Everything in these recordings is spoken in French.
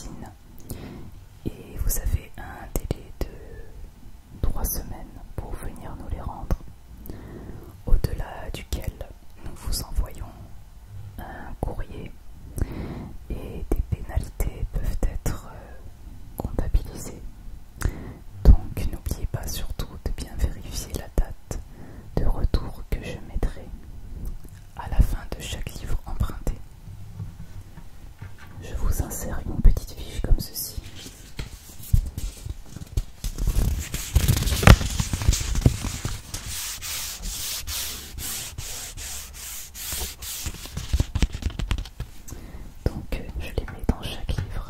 magazine et vous avez un délai de 3 semaines pour venir nous les rendre, au-delà duquel nous vous envoyons un courrier et des pénalités peuvent être comptabilisées. Donc n'oubliez pas surtout de bien vérifier la date de retour que je mettrai à la fin de chaque livre emprunté. Je vous insère une petite fiche comme ceci. Donc je les mets dans chaque livre.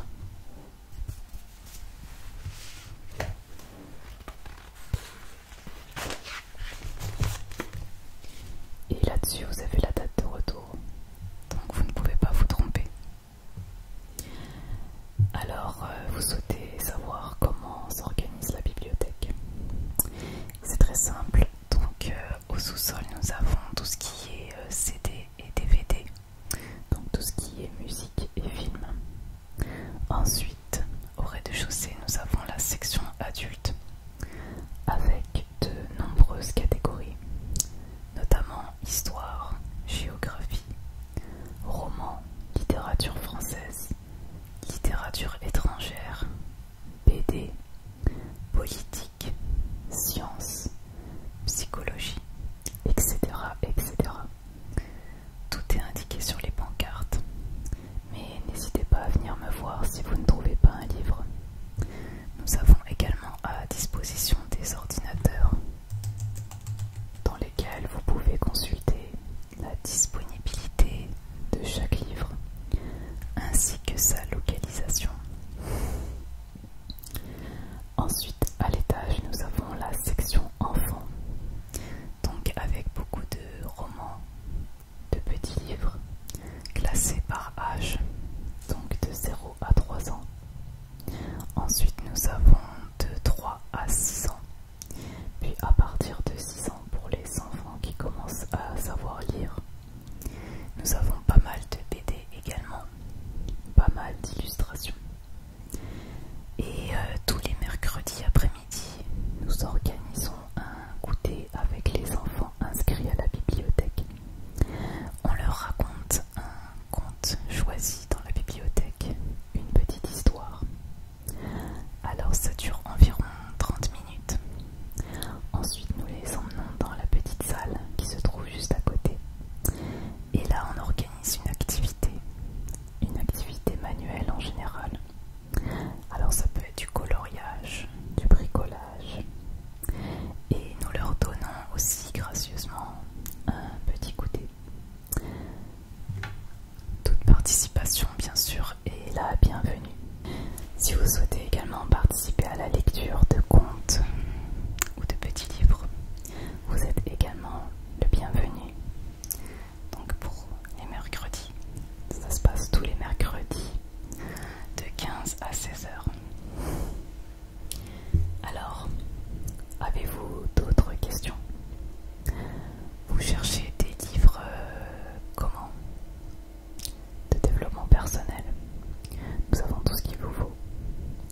Et là-dessus vous avez la date de retour. Donc vous ne pouvez pas vous tromper. Alors vous souhaitez savoir comment s'organise la bibliothèque. C'est très simple. Donc au sous-sol nous avons tout ce qui est CD et DVD. Donc tout ce qui est musique et film. Ensuite, au rez-de-chaussée, nous avons la section adulte avec de nombreuses catégories, notamment histoire, géographie, roman, littérature française, littérature étrangère, BD, politique, sciences, psychologie, etc., etc. Tout est indiqué sur les pancartes, mais n'hésitez pas à venir me voir si vous ne trouvez pas un livre. Nous avons également à disposition des ordinateurs dans lesquels vous pouvez consulter la disponibilité de chaque livre ainsi que sa localisation. Ensuite, à l'étage, nous avons la section enfants, donc avec beaucoup de romans, de petits livres, classés par âge, donc de 0 à 3 ans. Ensuite, nous avons de 3 à 6 ans, puis à partir de 6 ans pour les enfants qui commencent à savoir lire. Nous avons pas mal de BD également, pas mal d'illustrations. Et tous les mercredis après-midi, nous organisons un goûter avec les enfants inscrits à la bibliothèque. On leur raconte un conte choisi dans la bibliothèque, une petite histoire. Alors ça dure environ 30 minutes. Ensuite, nous les emmenons dans la petite salle qui se trouve juste à côté. Et là, on organise une activité manuelle en général. Alors ça peut être du coloriage, du bricolage. Et nous leur donnons aussi gracieusement un petit goûter. Toute participation, bien sûr, est la bienvenue. Si vous souhaitez également participer à la lecture de contes ou de petits livres, vous êtes également le bienvenu. Donc pour les mercredis, ça se passe tous les mercredis de 15 à 16 heures. Alors, avez-vous d'autres questions? Vous cherchez des livres comment? De développement personnel. Nous avons tout ce qu'il vous faut.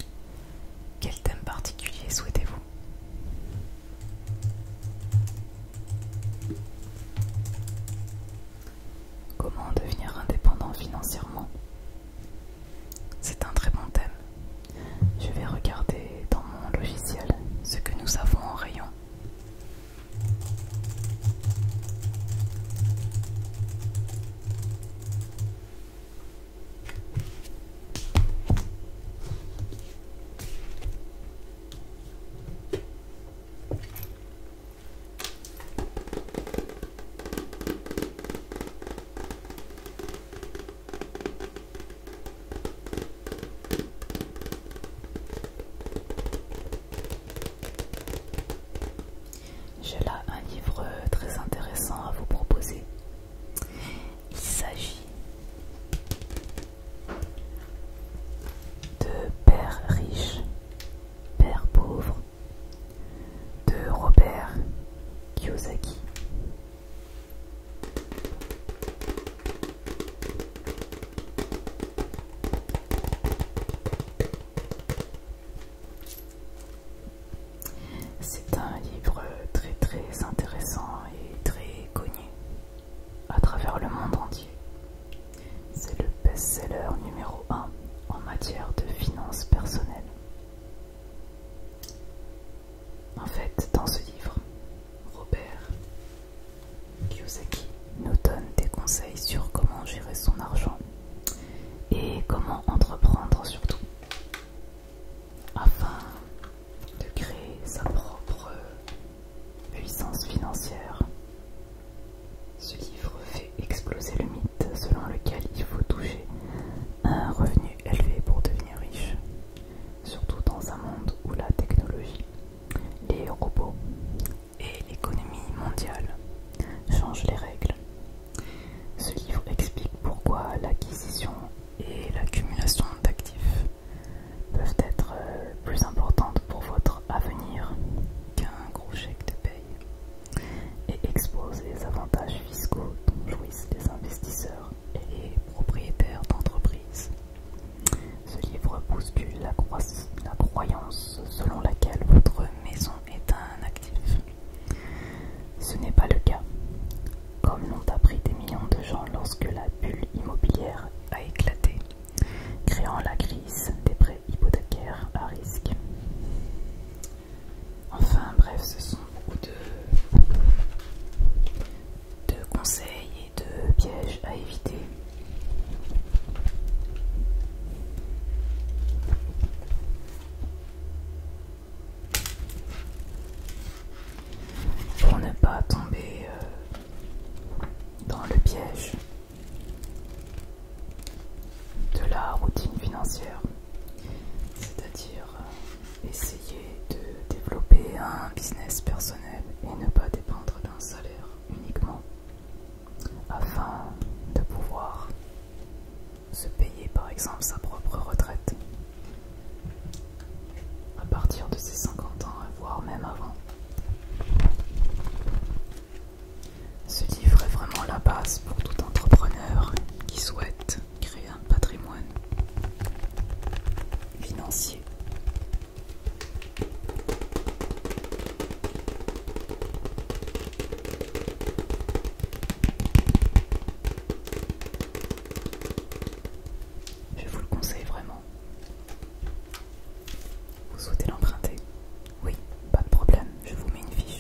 afin de créer sa propre puissance financière. Ce livre fait exploser le mythe selon lequel il faut toucher un revenu élevé pour devenir riche, surtout dans un monde où la technologie, les robots et l'économie mondiale changent les règles. Ce livre explique pourquoi l'acquisition et l'accumulation d'actifs peuvent être plus importantes pour votre avenir qu'un gros chèque de paye et expose les avantages fiscaux dont jouissent les investisseurs et les propriétaires d'entreprises. Ce livre bouscule la croyance selon laquelle votre maison est un actif. Ce n'est pas le cas, comme l'ont appris des millions de gens lorsque la bulle immobilière a éclaté, créant la crise des prêts hypothécaires à risque. Enfin bref, ce sont beaucoup de conseils et de pièges à éviter. Pour ne pas tomber dans le piège de la routine financière, c'est-à-dire essayer de développer un business personnel et ne pas dépendre d'un salaire uniquement afin de pouvoir se payer par exemple sa propre retraite à partir de ses 50 ans, voire même avant. Ce livre est vraiment la base pour tout entrepreneur qui souhaite créer un patrimoine financier. Je vous le conseille vraiment. Vous souhaitez l'emprunter? Oui, pas de problème, je vous mets une fiche.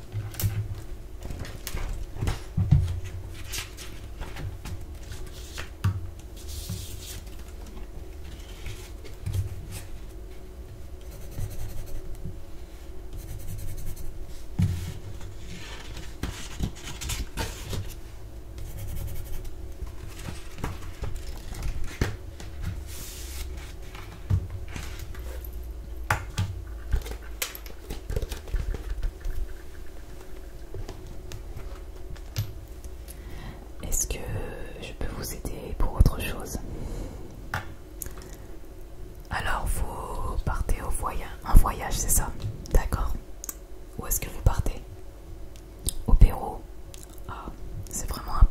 Est-ce que je peux vous aider pour autre chose? Alors vous partez en voyage, c'est ça? D'accord. Où est-ce que vous partez? Au Pérou. Ah, c'est vraiment un